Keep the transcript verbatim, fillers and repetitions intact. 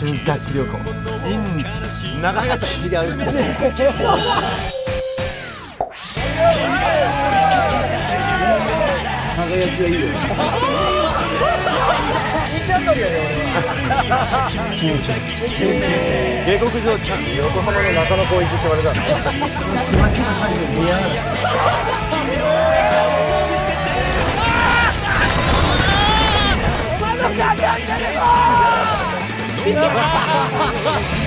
春楽器旅行 in 長崎。違う。輝きがいいよ。ちゃんとりやね俺は。ちんちん。下克上ちゃん。横浜の中野光一って言われた。ちまちまさんで似合う。お前のかかってるぞ。